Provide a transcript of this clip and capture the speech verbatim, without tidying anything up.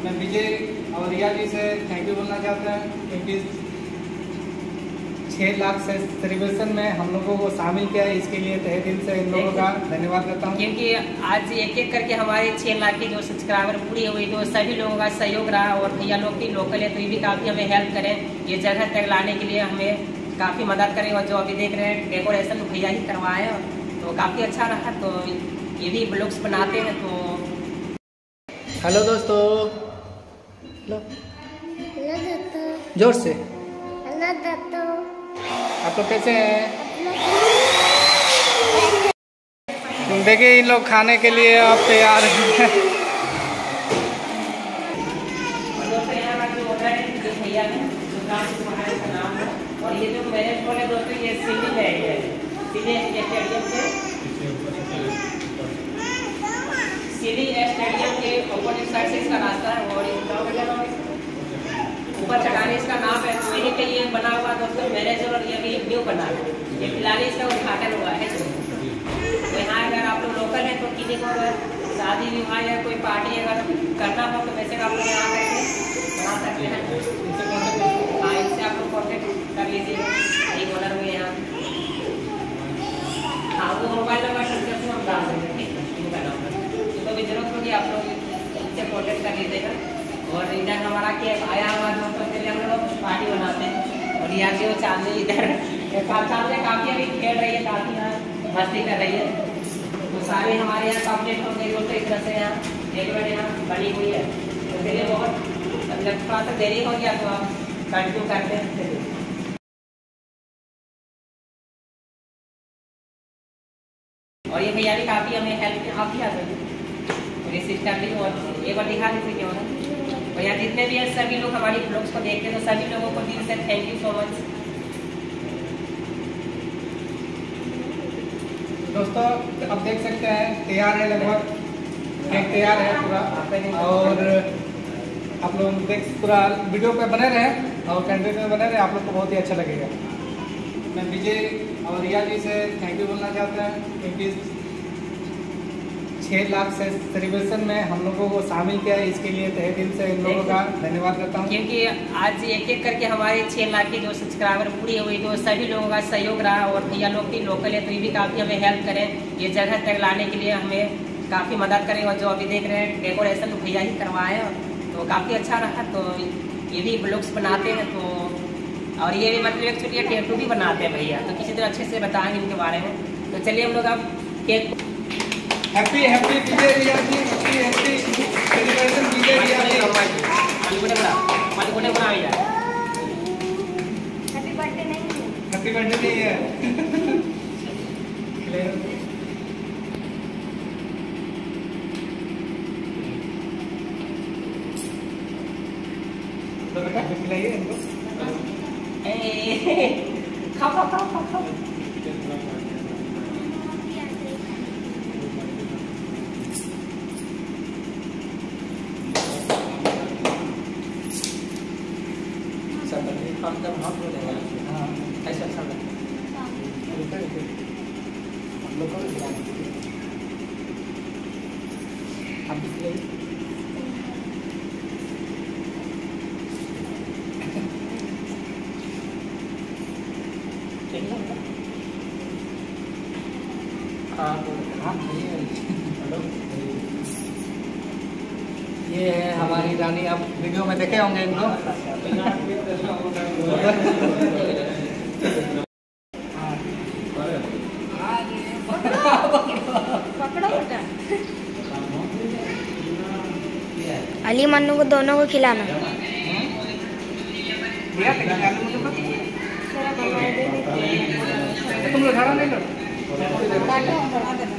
मैं विजय और रिया जी से थैंक यू बोलना चाहता हूँ, क्योंकि छः लाख से सेलिब्रेशन में हम लोगों को शामिल किया है। इसके लिए तहे दिल से इन लोगों का धन्यवाद करता हूँ, क्योंकि आज एक एक करके हमारे छः लाख के जो सब्सक्राइबर पूरी हुई, तो सभी लोगों का सहयोग रहा। और भैया लोग भी लोकल है तो ये भी काफ़ी हमें हेल्प करें, ये जगह तक लाने के लिए हमें काफ़ी मदद करें। और जो अभी देख रहे हैं डेकोरेशन भैया ही करवाए, तो काफ़ी अच्छा रहा। तो ये भी ब्लॉग्स बनाते हैं। तो हेलो दोस्तों, जोर से आप लोग कैसे हैं? देखिए इन लोग खाने के लिए आप तैयार हैं। भैया है नाम है। और ये जो मैंने बोले दोस्तों, ये सिटी है, ये सिटी स्टेडियम के सिटी स्टेडियम के अपोजिट साइड से इसका रास्ता है। और ऊपर चढ़ाने इसका नाम है, वहीं पे ये बना हुआ दोस्तों मैनेजर। और ये भी न्यू बना है, ये फिलहाल इसका उद्घाटन हुआ है। तो यहाँ अगर आप लोग लोकल हैं तो किसी को अगर शादी विवाह या कोई पार्टी अगर करना हो तो वैसे आप लोग यहाँ करके बना सकते हैं। हाँ, इससे आप लोग कॉन्टेक्ट कर लीजिए, एक ऑनर हुए यहाँ। हाँ, वो मोबाइल नंबर डिस्क्रिप्शन में हम डाल देंगे, ठीक है, इनका नंबर। तो भी जरूरत होगी आप लोग इनसे कॉन्टेक्ट कर लीजिएगा। और इधर हमारा क्या आया हुआ दोस्तों के लिए हम लोग पार्टी बनाते हैं। और यहाँ से वो चांदनी इधर चांदनी काफ़ी अभी खेल रही है, काफ़ी यहाँ मस्ती कर रही है। तो सारे हमारे यहाँ कंप्लीट हो गई दोस्तों। इस तरह से यहाँ डेकोरेट यहाँ बनी हुई है। तो चलिए बहुत मतलब थोड़ा सा देरी हो गया, तो आप कंटिन्यू करते हैं। और ये भैया भी काफ़ी हमें हेल्प आप भी आ सकते, और ये सिस्टर भी। और एक बार दिखा दीजिए क्यों ना भैया, जितने भी हैं सभी लोग हमारी ब्लॉग्स को देखते हैं, तो सभी लोगों को दिल से थैंक यू सो मच। दोस्तों अब देख सकते हैं तैयार है, लगभग केक तैयार है पूरा। और आप लोग देख पूरा वीडियो पे बने रहे और कंटेंट में बने रहे, आप लोग को बहुत ही अच्छा लगेगा। मैं विजय और रिया जी से थैंक यू बोलना चाहता हूँ, क्योंकि छः लाख से सेलिब्रेशन में हम लोगों को शामिल किया है। इसके लिए तहे दिल से इन लोगों का धन्यवाद करता हूँ, क्योंकि आज एक एक करके हमारे छः लाख के जो सब्सक्राइबर पूरी हुई, तो सभी लोगों का सहयोग रहा। और भैया लोग भी लोकल है तो ये भी काफ़ी हमें हेल्प करें, ये जगह तक लाने के लिए हमें काफ़ी मदद करें। और जो अभी देख रहे हैं डेकोरेशन भैया ही करवाए, तो काफ़ी अच्छा रहा। तो ये भी ब्लॉग्स बनाते हैं। तो और ये भी मतलब एक छोटी टैटू भी बनाते हैं भैया, तो किसी तरह अच्छे से बताएंगे इनके बारे में। तो चलिए हम लोग अब cake happy happy Vijay Riya ji, happy happy celebration Vijay Riya ji. Happy birthday नहीं है, हैप्पी बर्थडे नहीं है। तो बेटा खिलाइए इनको। खाओ खाओ खाओ खाओ खाओ। हम जब हाथ धो देंगे, हाँ ऐसा अच्छा लगता है। हम लोग को आप भी ये है हमारी रानी। आप वीडियो में देखे होंगे इनको। अली मन्नू को दोनों को खिलाना। तुम लोग खाना नहीं लो।